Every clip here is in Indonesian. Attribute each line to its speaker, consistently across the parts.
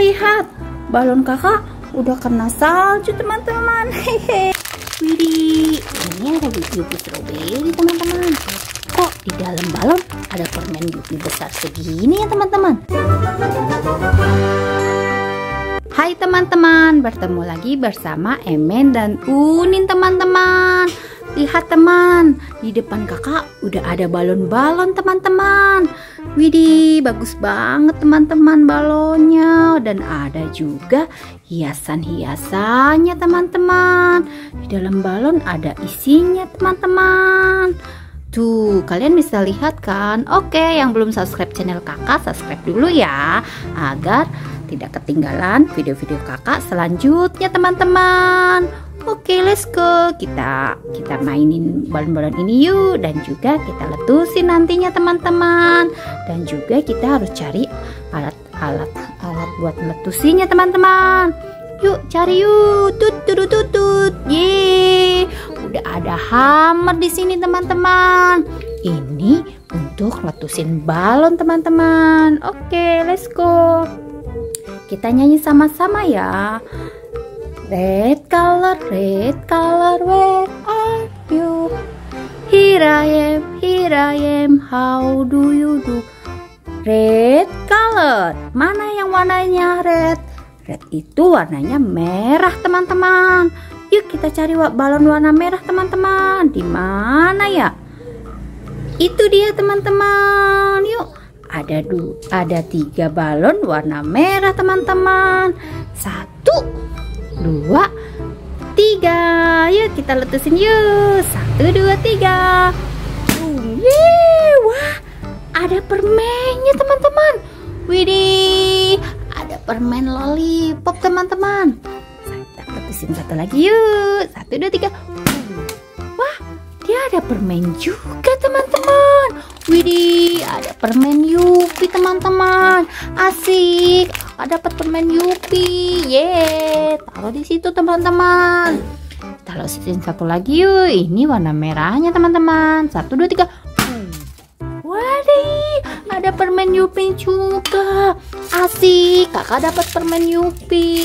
Speaker 1: lihat, balon kakak udah kena salju teman-teman. Hehe. Widih, ini ada Yupi stroberi teman-teman. Kok di dalam balon ada permen Yupi besar segini ya teman-teman? Hai teman-teman, bertemu lagi bersama Emen dan Unin teman-teman. Lihat teman, di depan kakak udah ada balon-balon teman-teman. Widih, bagus banget teman-teman balonnya. Dan ada juga hiasan-hiasannya teman-teman. Di dalam balon ada isinya teman-teman. Tuh, kalian bisa lihat kan? Oke, yang belum subscribe channel kakak, subscribe dulu ya, agar tidak ketinggalan video-video kakak selanjutnya teman-teman. Oke, let's go. Kita mainin balon-balon ini yuk, dan juga kita letusin nantinya teman-teman. Dan juga kita harus cari alat buat meletusinya teman-teman. Yuk cari yuk. Tut. Yeay. Udah ada hammer di sini teman-teman. Ini untuk letusin balon teman-teman. Oke, let's go. Kita nyanyi sama-sama ya. Red color, where are you? Here I am, how do you do? Red color, mana yang warnanya red? Red itu warnanya merah teman-teman. Yuk kita cari balon warna merah teman-teman. Di mana ya? Itu dia teman-teman. Yuk, ada 3 balon warna merah teman-teman. 1, 2, 3. Yuk kita letusin yuk. 1, 2, 3. Yeay, wah, ada permennya teman-teman. Widih, ada permen lollipop teman-teman. Kita letusin satu lagi yuk. 1, 2, 3. Wah, dia ada permen juga teman-teman. Widih, ada permen Yupi teman-teman. Asik, kakak dapat permen Yupi. Yeay, taruh di situ teman-teman. Kita letusin satu lagi yuk. Ini warna merahnya teman-teman. 1, 2, 3. Wadih, ada permen Yupi juga. Asik, kakak dapat permen Yupi.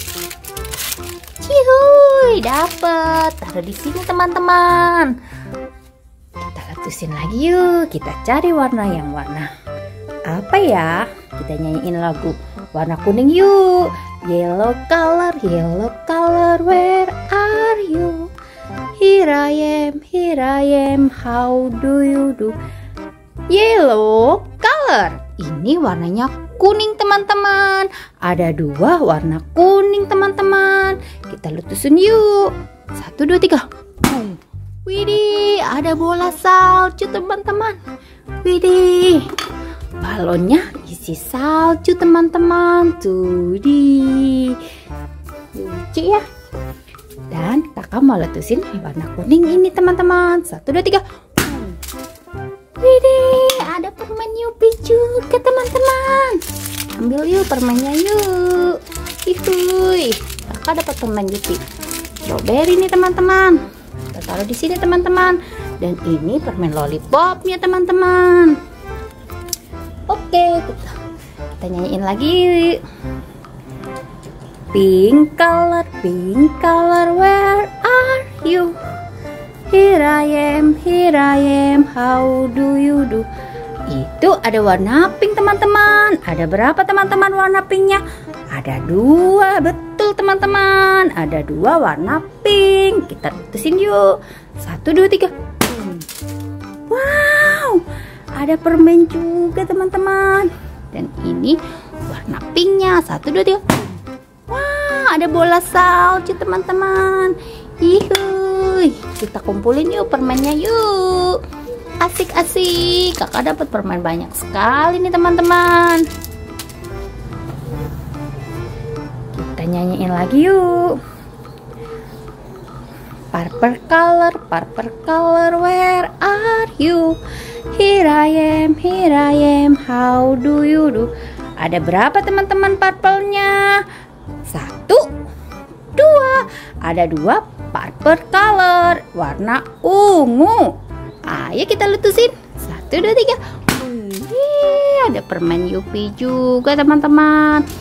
Speaker 1: Cihuy, dapat. Taruh di sini teman-teman. Kita letusin lagi yuk. Kita cari warna apa ya? Kita nyanyiin lagu warna kuning yuk. Yellow color, where are you? Here I am, how do you do? Yellow color, ini warnanya kuning teman-teman. Ada 2 warna kuning teman-teman. Kita letusin yuk. 1, 2, 3. Widih, ada bola salju teman-teman. Widih, balonnya isi salju teman-teman. Tuh di lucu ya. Dan kakak mau letusin warna kuning ini teman-teman. 1, 2, 3. Widih, ada permen Yupi juga teman-teman. Ambil yuk permennya yuk. Ihuy, kakak dapat permen Yupi strawberry nih teman-teman. Kita taruh di sini teman-teman. Dan ini permen lollipopnya teman-teman. Oke, kita nyanyiin lagi. Pink color, where are you? Here I am, how do you do? Itu ada warna pink teman-teman. Ada berapa teman-teman warna pinknya? Ada 2, betul teman-teman. Ada 2 warna pink. Kita letusin yuk. 1, 2, 3. Wow, ada permen juga teman-teman. Dan ini warna pinknya. 1, 2, 3. Wah, ada bola salju teman-teman. Ihuy, kita kumpulin yuk permennya yuk. Asik-asik, kakak dapat permen banyak sekali nih teman-teman. Kita nyanyiin lagi yuk. Purple color, where are you? Here I am, how do you do? Ada berapa teman-teman purple-nya? 1, 2. Ada 2 purple color warna ungu. Ayo kita letusin. 1, 2, 3. Ada permen Yupi juga teman-teman. 1,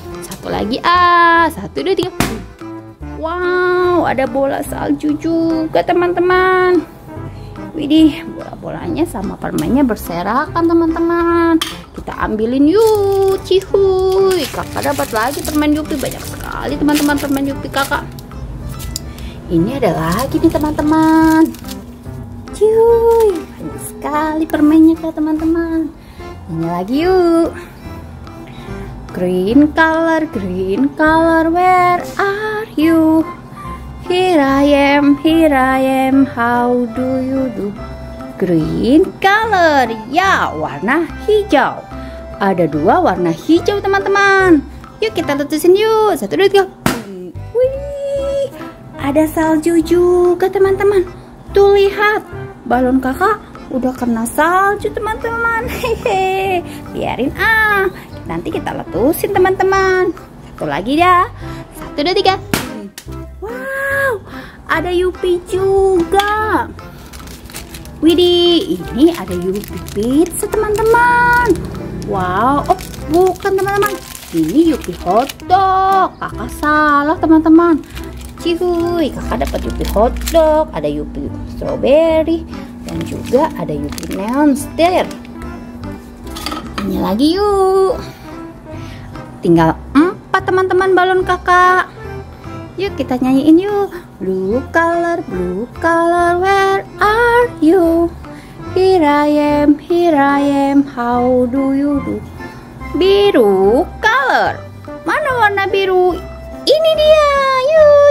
Speaker 1: Satu lagi, 1, 2, 3. Wow, ada bola salju juga teman-teman. Widih, bola-bolanya sama permennya berserakan teman-teman. Kita ambilin yuk, cihuy. Kakak dapat lagi permen Yupi, banyak sekali teman-teman permen Yupi kakak. Ini ada lagi nih teman-teman. Cihuy, banyak sekali permennya kak teman-teman. Ini lagi yuk. Green color, where are you? Here I am, how do you do? Green color, ya warna hijau. Ada 2 warna hijau teman-teman. Yuk kita letusin yuk, 1, 2, 3. Wih, ada salju juga teman-teman. Tuh lihat, balon kakak udah kena salju teman-teman. Hehe, biarin nanti kita letusin teman-teman. Satu lagi ya, 1, 2, 3. Wow, ada Yupi juga. Widih, ini ada Yupi pizza teman-teman. Wow, oh bukan teman-teman, ini Yupi hotdog. Kakak salah teman-teman. Cihuy, kakak dapat Yupi hotdog, ada Yupi strawberry, dan juga ada Yupi neon stir. Ini lagi yuk. Tinggal 4 teman-teman balon kakak. Yuk kita nyanyiin yuk. Blue color, where are you? Here I am, how do you do? Biru color, mana warna biru? Ini dia, yuk.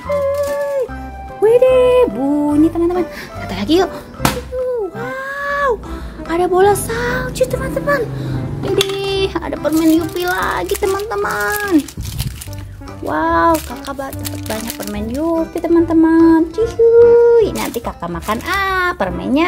Speaker 1: Wih, bunyi teman-teman. Satu lagi yuk. Wow, ada bola salju teman-teman. Ini ada permen Yupi lagi teman-teman. Wow, kakak dapat banyak permen Yupi teman-teman. Cihuy, nanti kakak makan permennya.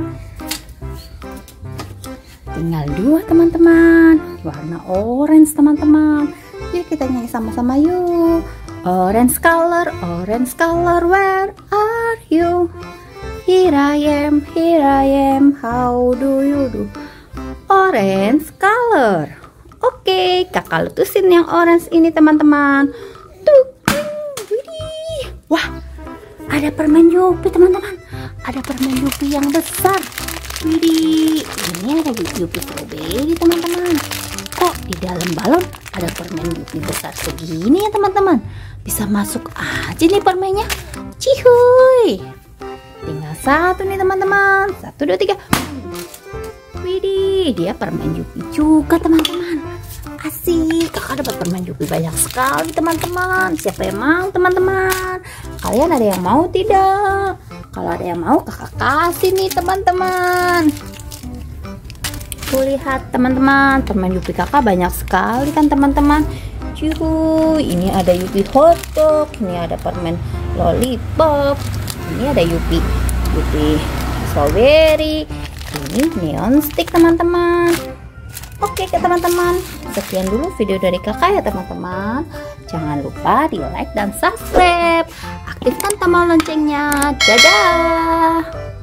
Speaker 1: Tinggal 2 teman-teman, warna orange teman-teman. Yuk kita nyanyi sama-sama yuk. Orange color, where are you? Here I am, how do you do? Orange color. Oke, kakak letusin yang orange ini teman-teman. Tuh, widih. Wah, ada permen Yupi teman-teman. Ada permen Yupi yang besar. Widih, ini ada Yupi strawberry teman-teman. Kok di dalam balon ada permen Yupi besar segini ya teman-teman? Bisa masuk aja nih permennya. Cihuy. Tinggal 1 nih teman-teman. 1, 2, 3. Widih, dia permen Yupi juga teman-teman. Asik, kakak dapat permen Yupi banyak sekali teman-teman. Siapa yang mau teman-teman? Kalian ada yang mau tidak? Kalau ada yang mau kakak kasih nih teman-teman. Tuh lihat teman-teman, permen Yupi kakak banyak sekali kan teman-teman. Cuy, ini ada Yupi hotdog, ini ada permen lollipop, ini ada Yupi strawberry, ini neon stick teman-teman. Oke teman-teman, sekian dulu video dari kakak ya teman-teman. Jangan lupa di like dan subscribe, aktifkan tombol loncengnya. Dadah.